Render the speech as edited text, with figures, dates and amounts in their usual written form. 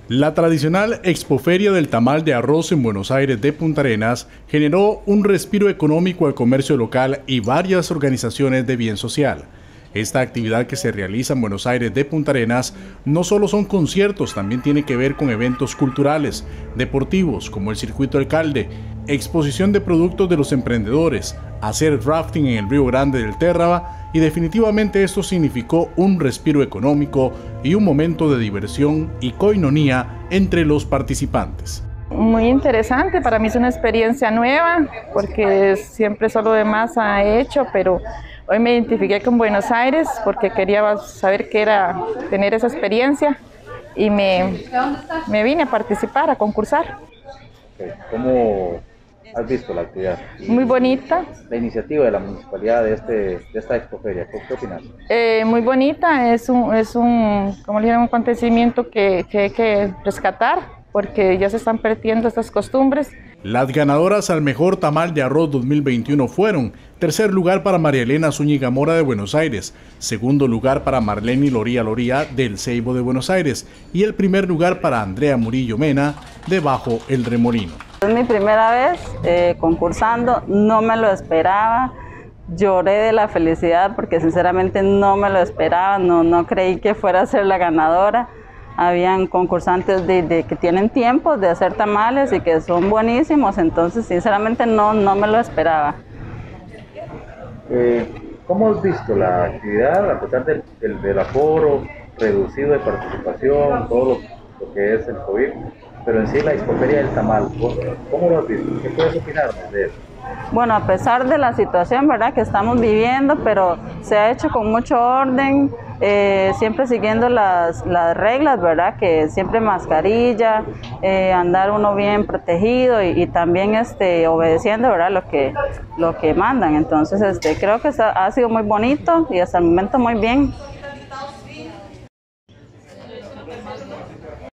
La tradicional expoferia del tamal de arroz en Buenos Aires de Punta Arenas generó un respiro económico al comercio local y varias organizaciones de bien social. Esta actividad que se realiza en Buenos Aires de Punta Arenas no solo son conciertos, también tiene que ver con eventos culturales, deportivos como el Circuito Alcalde, exposición de productos de los emprendedores, hacer rafting en el Río Grande del Térraba, y definitivamente esto significó un respiro económico y un momento de diversión y coinonía entre los participantes. Muy interesante, para mí es una experiencia nueva porque siempre solo de masa he hecho, pero hoy me identifiqué con Buenos Aires porque quería saber qué era tener esa experiencia y me vine a participar, a concursar. ¿Cómo has visto la actividad? Muy bonita. La iniciativa de la municipalidad de esta expoferia, ¿qué opinas? Muy bonita, es un acontecimiento que hay que rescatar porque ya se están perdiendo estas costumbres. Las ganadoras al mejor tamal de arroz 2021 fueron: tercer lugar para María Elena Zúñiga Mora de Buenos Aires, segundo lugar para Marleni Loría del Ceibo de Buenos Aires y el primer lugar para Andrea Murillo Mena de Bajo el Remolino. Es mi primera vez concursando, no me lo esperaba, lloré de la felicidad porque sinceramente no me lo esperaba, no creí que fuera a ser la ganadora. Habían concursantes que tienen tiempo de hacer tamales y que son buenísimos, entonces sinceramente no me lo esperaba. ¿Cómo has visto la actividad a pesar del aforo reducido de participación, todo lo que es el COVID, pero en sí la expoferia del tamal? ¿Cómo lo has visto? ¿Qué puedes opinar de eso? Bueno, a pesar de la situación, ¿verdad?, que estamos viviendo, pero se ha hecho con mucho orden, siempre siguiendo las reglas, ¿verdad?, que siempre mascarilla, andar uno bien protegido y también obedeciendo, ¿verdad?, lo que mandan. Entonces creo que ha sido muy bonito y hasta el momento muy bien.